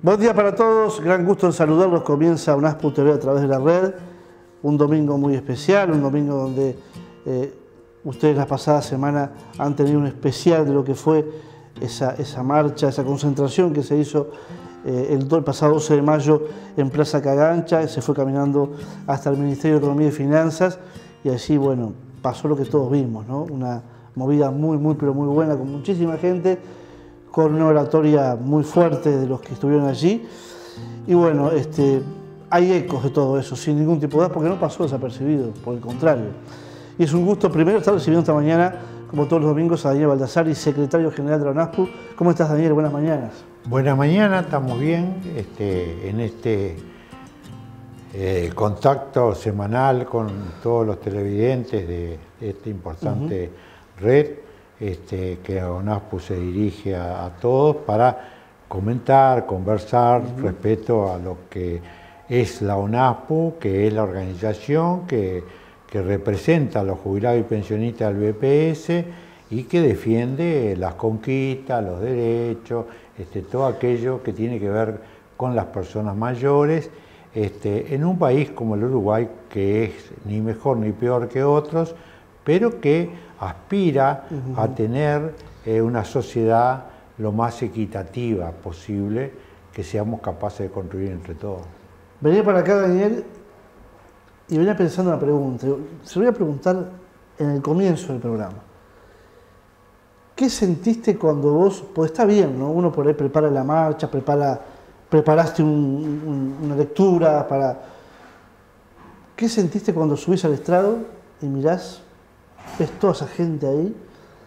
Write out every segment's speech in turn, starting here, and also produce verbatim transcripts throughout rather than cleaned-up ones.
Buen día para todos, gran gusto en saludarlos. Comienza UNASPU T V a través de la red. Un domingo muy especial, un domingo donde eh, ustedes la pasada semana han tenido un especial de lo que fue esa, esa marcha, esa concentración que se hizo eh, el, el pasado doce de mayo en Plaza Cagancha. Se fue caminando hasta el Ministerio de Economía y Finanzas y allí, bueno, pasó lo que todos vimos, ¿no? Una movida muy, muy, pero muy buena, con muchísima gente, con una oratoria muy fuerte de los que estuvieron allí. Y bueno, este, hay ecos de todo eso, sin ningún tipo de duda, porque no pasó desapercibido, por el contrario. Y es un gusto primero estar recibiendo esta mañana, como todos los domingos, a Daniel Baldassari, secretario general de la UNASPU. ¿Cómo estás, Daniel? Buenas mañanas. Buenas mañanas, estamos bien este, en este eh, contacto semanal con todos los televidentes de, de esta importante uh-huh. red. Este, que a UNASPU se dirige a, a todos para comentar, conversar uh-huh. respecto a lo que es la UNASPU, que es la organización que, que representa a los jubilados y pensionistas del B P S y que defiende las conquistas, los derechos, este, todo aquello que tiene que ver con las personas mayores, este, en un país como el Uruguay, que es ni mejor ni peor que otros, pero que aspira uh-huh. a tener eh, una sociedad lo más equitativa posible, que seamos capaces de construir entre todos. Venía para acá, Daniel, y venía pensando una pregunta. Se lo voy a preguntar en el comienzo del programa. ¿Qué sentiste cuando vos, pues está bien, ¿no? Uno por ahí prepara la marcha, prepara, preparaste un, un, una lectura para... ¿Qué sentiste cuando subís al estrado y mirás, ves toda esa gente ahí,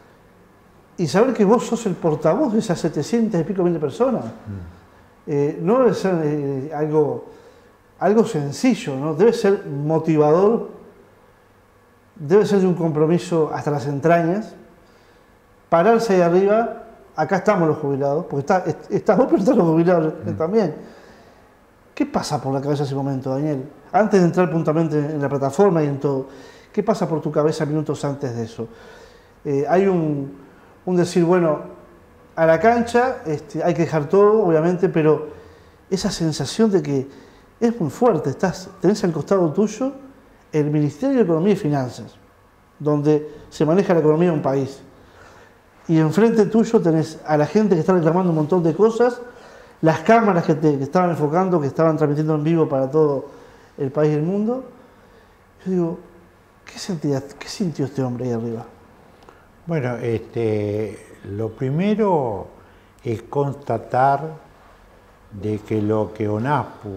y saber que vos sos el portavoz de esas setecientas y pico mil personas? Mm. Eh, no debe ser eh, algo, algo sencillo, ¿no? Debe ser motivador, debe ser de un compromiso hasta las entrañas, pararse ahí arriba. Acá estamos los jubilados, porque está, estás vos, pero están los jubilados mm. también. ¿Qué pasa por la cabeza en ese momento, Daniel? Antes de entrar puntamente en la plataforma y en todo, ¿qué pasa por tu cabeza minutos antes de eso? Eh, hay un, un decir, bueno, a la cancha este, hay que dejar todo, obviamente, pero esa sensación de que es muy fuerte. Estás, tenés al costado tuyo el Ministerio de Economía y Finanzas, donde se maneja la economía de un país. Y enfrente tuyo tenés a la gente que está reclamando un montón de cosas, las cámaras que, te, que estaban enfocando, que estaban transmitiendo en vivo para todo el país y el mundo. Yo digo, ¿Qué, sentía, ¿Qué sintió este hombre ahí arriba? Bueno, este, lo primero es constatar de que lo que UNASPU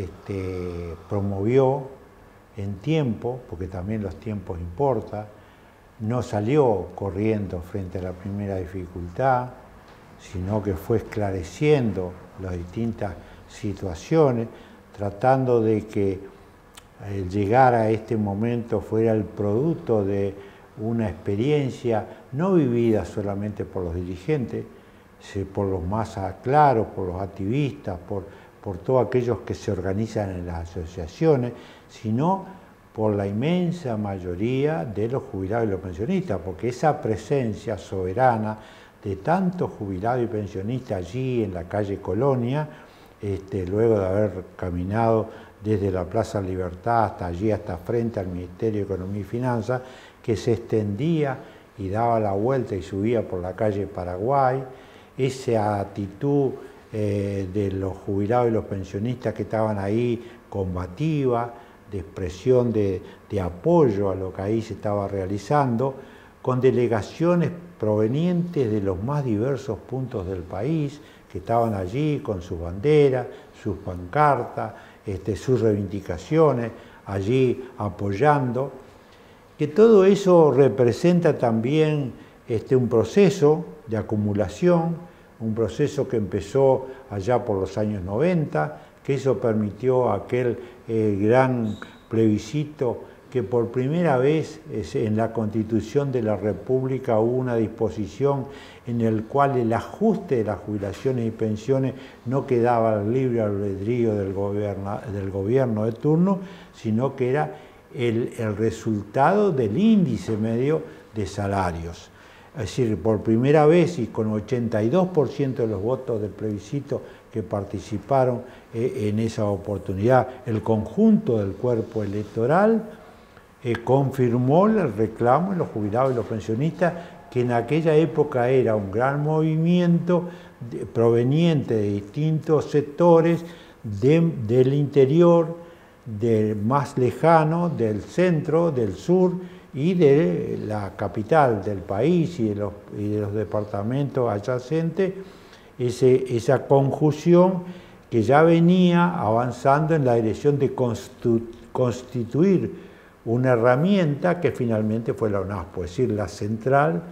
este, promovió en tiempo, porque también los tiempos importan, no salió corriendo frente a la primera dificultad, sino que fue esclareciendo las distintas situaciones, tratando de que el llegar a este momento fuera el producto de una experiencia no vivida solamente por los dirigentes, por los más claros, por los activistas, por, por todos aquellos que se organizan en las asociaciones, sino por la inmensa mayoría de los jubilados y los pensionistas, porque esa presencia soberana de tantos jubilados y pensionistas allí en la calle Colonia, este, luego de haber caminado desde la Plaza Libertad hasta allí, hasta frente al Ministerio de Economía y Finanzas, que se extendía y daba la vuelta y subía por la calle Paraguay, esa actitud eh, de los jubilados y los pensionistas que estaban ahí combativa, de expresión de, de apoyo a lo que ahí se estaba realizando, con delegaciones provenientes de los más diversos puntos del país, que estaban allí con sus banderas, sus pancartas, este, sus reivindicaciones, allí apoyando, que todo eso representa también este, un proceso de acumulación, un proceso que empezó allá por los años noventa, que eso permitió aquel eh, gran plebiscito que por primera vez en la Constitución de la República hubo una disposición en el cual el ajuste de las jubilaciones y pensiones no quedaba al libre albedrío del gobierno, del gobierno de turno, sino que era el, el resultado del índice medio de salarios. Es decir, por primera vez y con ochenta y dos por ciento de los votos del plebiscito que participaron eh, en esa oportunidad. El conjunto del cuerpo electoral eh, confirmó el reclamo de los jubilados y los pensionistas, que en aquella época era un gran movimiento de, proveniente de distintos sectores de, del interior, del más lejano, del centro, del sur y de la capital del país y de los, y de los departamentos adyacentes, ese, esa conjunción que ya venía avanzando en la dirección de constituir una herramienta que finalmente fue la ONASPO, es decir, la central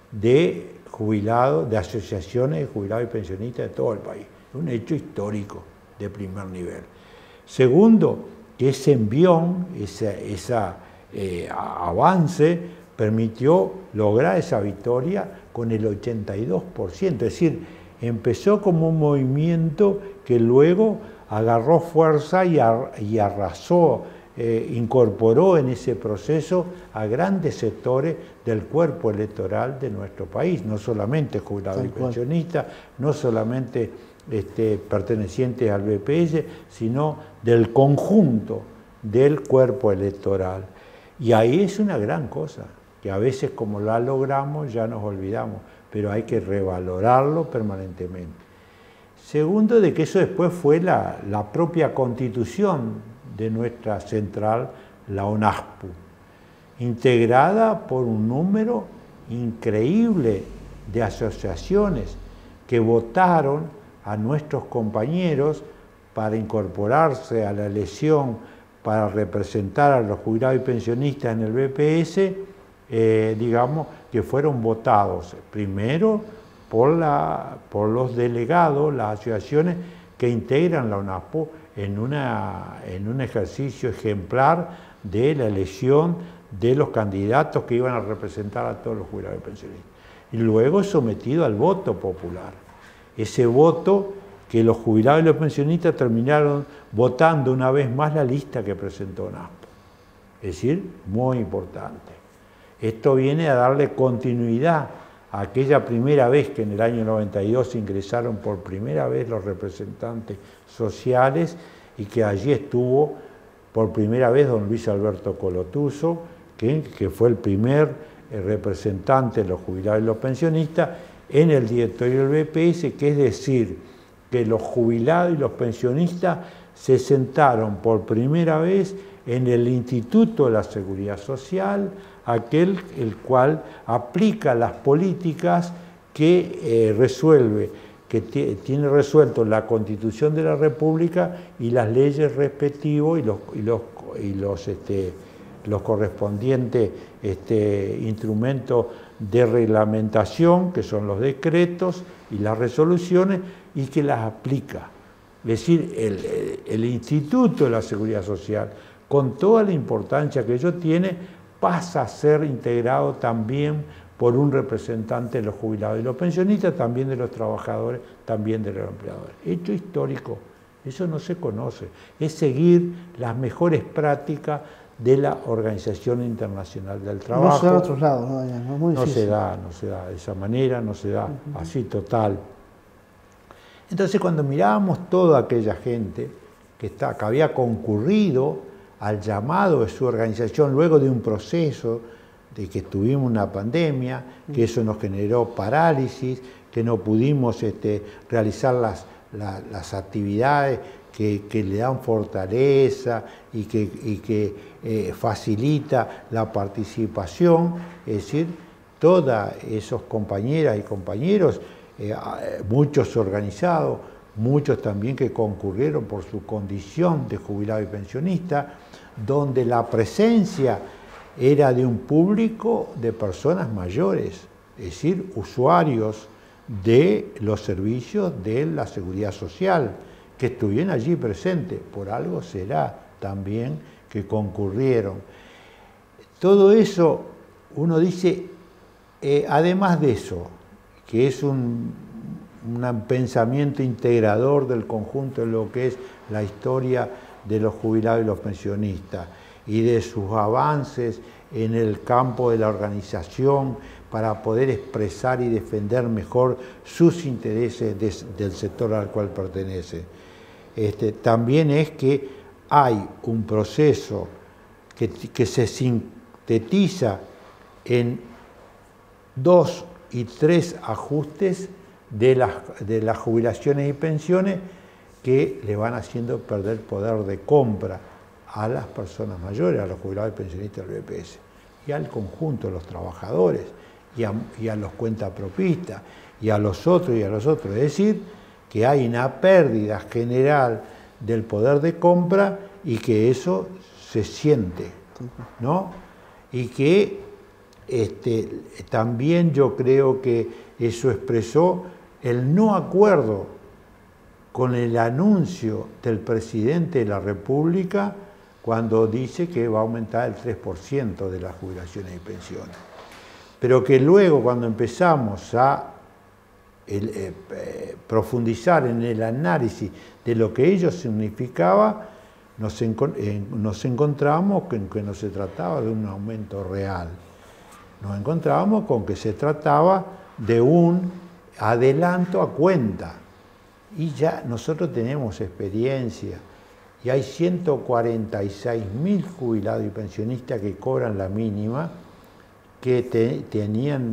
de jubilados, de asociaciones de jubilados y pensionistas de todo el país. Un hecho histórico de primer nivel. Segundo, que ese envión, ese esa, eh, avance, permitió lograr esa victoria con el ochenta y dos por ciento. Es decir, empezó como un movimiento que luego agarró fuerza y, ar y arrasó, eh, incorporó en ese proceso a grandes sectores del cuerpo electoral de nuestro país, no solamente jubilados y pensionistas, no solamente este, pertenecientes al B P S, sino del conjunto del cuerpo electoral. Y ahí es una gran cosa, que a veces como la logramos ya nos olvidamos, pero hay que revalorarlo permanentemente. Segundo, de que eso después fue la, la propia constitución de nuestra central, la ONASPU, integrada por un número increíble de asociaciones que votaron a nuestros compañeros para incorporarse a la elección para representar a los jubilados y pensionistas en el B P S, eh, digamos, que fueron votados primero por, la, por los delegados, las asociaciones que integran la ONASPO en, una, en un ejercicio ejemplar de la elección de los candidatos que iban a representar a todos los jubilados y pensionistas. Y luego sometido al voto popular. Ese voto que los jubilados y los pensionistas terminaron votando una vez más la lista que presentó ONASPO. Es decir, muy importante. Esto viene a darle continuidad a aquella primera vez que en el año noventa y dos ingresaron por primera vez los representantes sociales y que allí estuvo por primera vez don Luis Alberto Colotuso, que, que fue el primer representante de los jubilados y los pensionistas en el directorio del B P S, que es decir, que los jubilados y los pensionistas se sentaron por primera vez en el Instituto de la Seguridad Social, aquel el cual aplica las políticas que eh, resuelve, que tiene resuelto la Constitución de la República y las leyes respectivas y los, y los, y los, este, los correspondientes este, instrumentos de reglamentación, que son los decretos y las resoluciones, y que las aplica. Es decir, el, el Instituto de la Seguridad Social, con toda la importancia que ello tiene, pasa a ser integrado también por un representante de los jubilados y los pensionistas, también de los trabajadores, también de los empleadores. Hecho histórico, eso no se conoce, es seguir las mejores prácticas de la Organización Internacional del Trabajo. No se da a otros lados, ¿no? No, es muy no se da, no se da de esa manera, no se da uh-huh. así total. Entonces, cuando mirábamos toda aquella gente que, está, que había concurrido al llamado de su organización luego de un proceso de que tuvimos una pandemia, que eso nos generó parálisis, que no pudimos este, realizar las, la, las actividades que, que le dan fortaleza y que, y que eh, facilita la participación, es decir, todas esos compañeras y compañeros, eh, muchos organizados, muchos también que concurrieron por su condición de jubilado y pensionista, donde la presencia era de un público de personas mayores, es decir, usuarios de los servicios de la seguridad social, que estuvieron allí presentes, por algo será también que concurrieron. Todo eso, uno dice, eh, además de eso, que es un, un pensamiento integrador del conjunto de lo que es la historia de los jubilados y los pensionistas, y de sus avances en el campo de la organización para poder expresar y defender mejor sus intereses de, del sector al cual pertenece. Este, también es que hay un proceso que, que se sintetiza en dos y tres ajustes de las, de las jubilaciones y pensiones que le van haciendo perder poder de compra a las personas mayores, a los jubilados y pensionistas del B P S, y al conjunto de los trabajadores, y a, y a los cuentapropistas, y a los otros y a los otros. Es decir, que hay una pérdida general del poder de compra y que eso se siente, ¿no? Y que este, también yo creo que eso expresó el no acuerdo con el anuncio del presidente de la República cuando dice que va a aumentar el tres por ciento de las jubilaciones y pensiones. Pero que luego, cuando empezamos a el, eh, eh, profundizar en el análisis de lo que ello significaba, nos, encon eh, nos encontramos con que no se trataba de un aumento real. Nos encontrábamos con que se trataba de un adelanto a cuenta. Y ya nosotros tenemos experiencia y hay ciento cuarenta y seis mil jubilados y pensionistas que cobran la mínima, que te, tenían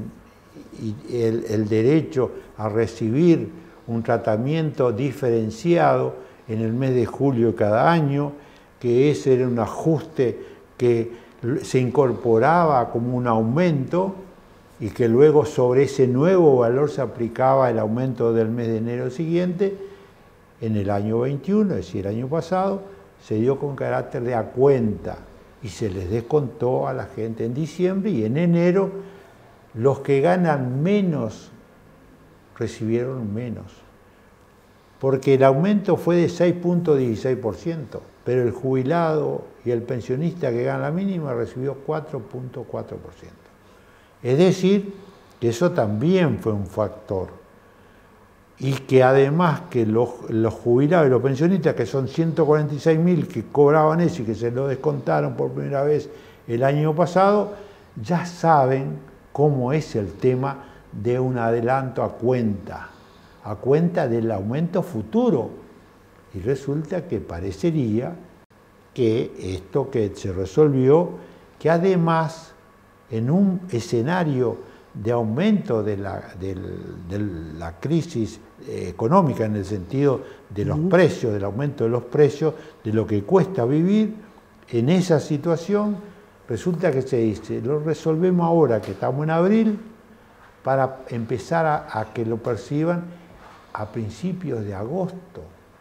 el, el derecho a recibir un tratamiento diferenciado en el mes de julio de cada año, que ese era un ajuste que se incorporaba como un aumento y que luego sobre ese nuevo valor se aplicaba el aumento del mes de enero siguiente. En el año veintiuno, es decir, el año pasado, se dio con carácter de a cuenta y se les descontó a la gente en diciembre, y en enero los que ganan menos recibieron menos, porque el aumento fue de seis punto dieciséis por ciento, pero el jubilado y el pensionista que gana la mínima recibió cuatro punto cuatro por ciento. Es decir, que eso también fue un factor. Y que además que los, los jubilados y los pensionistas, que son ciento cuarenta y seis mil que cobraban eso y que se lo descontaron por primera vez el año pasado, ya saben cómo es el tema de un adelanto a cuenta, a cuenta del aumento futuro. Y resulta que parecería que esto que se resolvió, que además en un escenario de aumento de la, de, de la crisis económica, en el sentido de los uh-huh. precios, del aumento de los precios, de lo que cuesta vivir, en esa situación resulta que se dice, lo resolvemos ahora que estamos en abril, para empezar a, a que lo perciban a principios de agosto.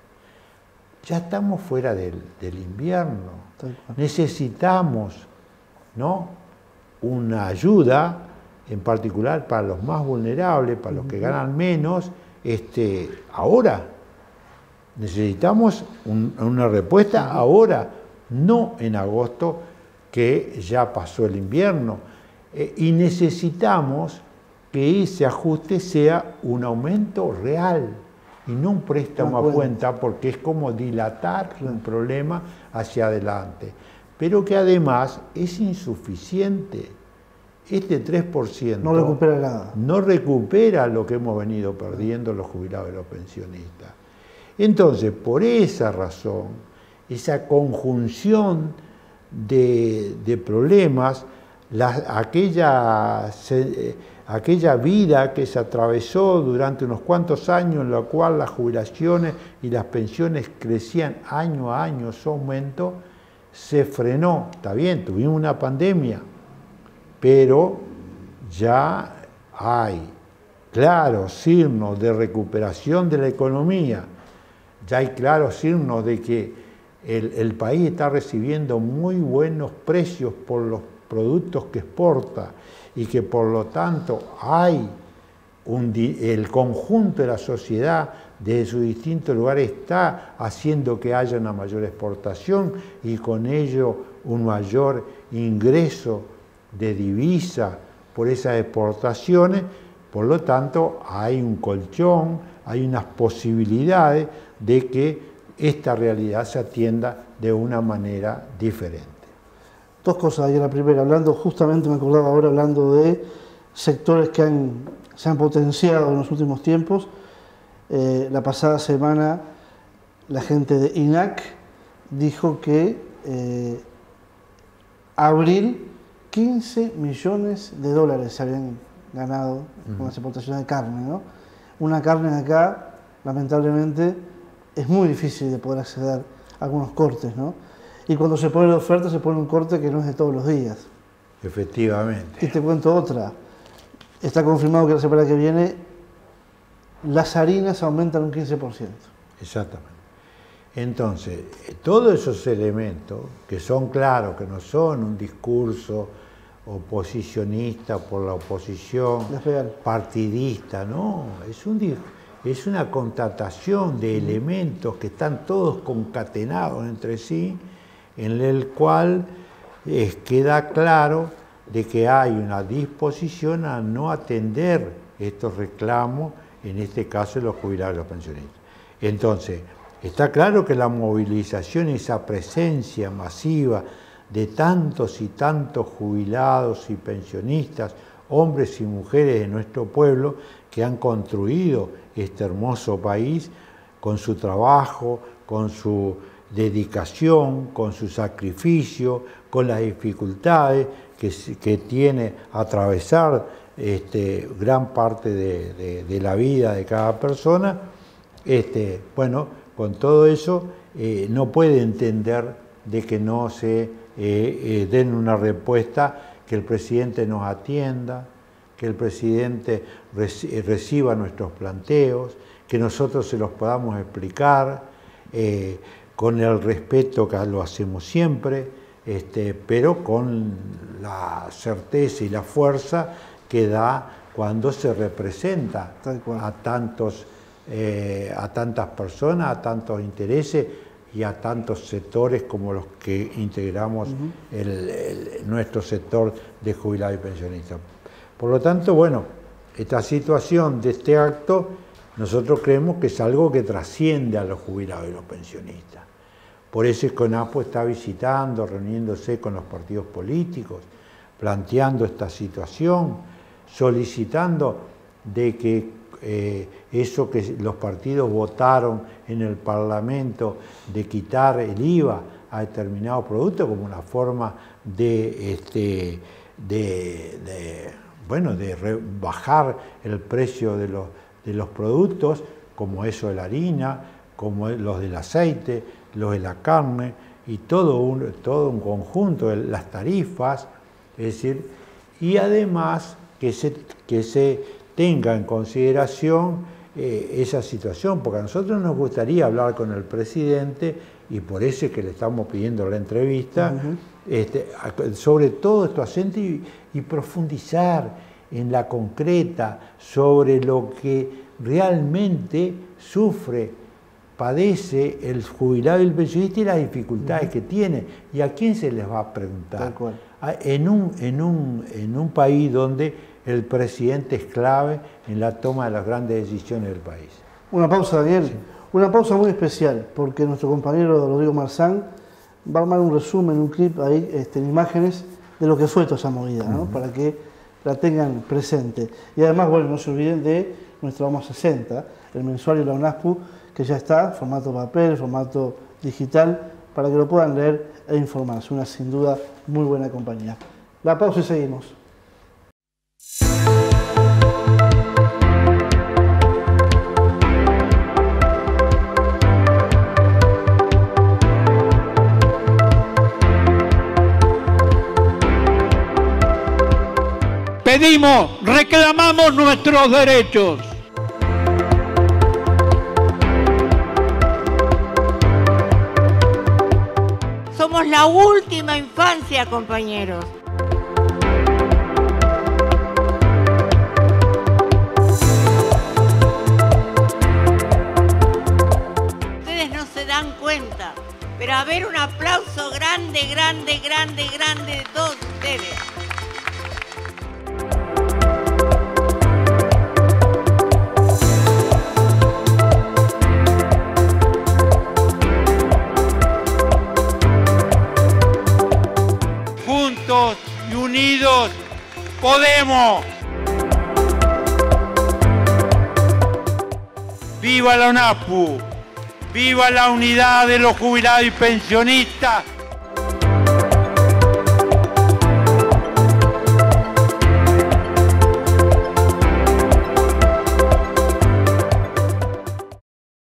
Ya estamos fuera del, del invierno, necesitamos, ¿no?, una ayuda, en particular para los más vulnerables, para los que ganan menos, este, ahora. Necesitamos un, una respuesta ahora, no en agosto, que ya pasó el invierno. Eh, y necesitamos que ese ajuste sea un aumento real y no un préstamo a cuenta, porque es como dilatar un problema hacia adelante. Pero que además es insuficiente. Este tres por ciento no recupera nada. No recupera lo que hemos venido perdiendo los jubilados y los pensionistas. Entonces, por esa razón, esa conjunción de, de problemas, la, aquella, se, aquella vida que se atravesó durante unos cuantos años, en la cual las jubilaciones y las pensiones crecían año a año, su aumento, se frenó. Está bien, tuvimos una pandemia, pero ya hay claros signos de recuperación de la economía, ya hay claros signos de que el, el país está recibiendo muy buenos precios por los productos que exporta y que por lo tanto hay un, el conjunto de la sociedad desde sus distintos lugares está haciendo que haya una mayor exportación y con ello un mayor ingreso de divisa por esas exportaciones. Por lo tanto, hay un colchón, hay unas posibilidades de que esta realidad se atienda de una manera diferente. Dos cosas ahí. La primera, hablando justamente, me acordaba ahora hablando de sectores que han, se han potenciado en los últimos tiempos. Eh, la pasada semana la gente de I N A C dijo que eh, abril quince millones de dólares se habían ganado uh-huh. con las exportaciones de carne, ¿no? Una carne de acá, lamentablemente, es muy difícil de poder acceder a algunos cortes, ¿no? Y cuando se pone la oferta, se pone un corte que no es de todos los días. Efectivamente. Y te cuento otra. Está confirmado que la semana que viene las harinas aumentan un quince por ciento. Exactamente. Entonces, todos esos elementos, que son claros, que no son un discurso oposicionista por la oposición, partidista, no, es, un, es una constatación de elementos que están todos concatenados entre sí, en el cual eh, queda claro de que hay una disposición a no atender estos reclamos, en este caso de los jubilados y los pensionistas. Entonces, está claro que la movilización, esa presencia masiva de tantos y tantos jubilados y pensionistas, hombres y mujeres de nuestro pueblo, que han construido este hermoso país con su trabajo, con su dedicación, con su sacrificio, con las dificultades que, que tiene atravesar este, gran parte de, de, de la vida de cada persona, este, bueno, con todo eso eh, no puede entender de que no se eh, eh, den una respuesta, que el presidente nos atienda, que el presidente reci reciba nuestros planteos, que nosotros se los podamos explicar eh, con el respeto que lo hacemos siempre, este, pero con la certeza y la fuerza que da cuando se representa a tantos Eh, a tantas personas, a tantos intereses y a tantos sectores como los que integramos uh-huh. el, el, nuestro sector de jubilados y pensionistas. Por lo tanto, bueno, esta situación de este acto, nosotros creemos que es algo que trasciende a los jubilados y los pensionistas. Por eso es que CONASPO está visitando, reuniéndose con los partidos políticos, planteando esta situación, solicitando de que Eh, eso que los partidos votaron en el Parlamento de quitar el I V A a determinados productos como una forma de, este, de, de, bueno, de bajar el precio de los, de los productos, como eso de la harina, como los del aceite, los de la carne, y todo un, todo un conjunto de las tarifas, es decir, y además que se, que se tenga en consideración eh, esa situación, porque a nosotros nos gustaría hablar con el presidente, y por eso es que le estamos pidiendo la entrevista, uh-huh. este, sobre todo estos acentos y, y profundizar en la concreta sobre lo que realmente sufre, padece el jubilado y el pensionista y las dificultades uh-huh. que tiene. ¿Y a quién se les va a preguntar? Tal cual. En un, en un, en un país donde el presidente es clave en la toma de las grandes decisiones del país. Una pausa, Daniel. Sí. Una pausa muy especial, porque nuestro compañero Rodrigo Marzán va a armar un resumen, un clip ahí, este, en imágenes de lo que fue toda esa movida, ¿no? Uh-huh. Para que la tengan presente. Y además, bueno, no se olviden de nuestro Vamos sesenta, el mensuario de la UNASPU, que ya está, formato papel, formato digital, para que lo puedan leer e informarse. Una, sin duda, muy buena compañía. La pausa y seguimos. Pedimos, reclamamos nuestros derechos. Somos la última infancia, compañeros. Ustedes no se dan cuenta, pero a ver, un aplauso grande, grande, grande, grande de todos ustedes. Juntos y unidos podemos. ¡Viva la ONASPU! ¡Viva la unidad de los jubilados y pensionistas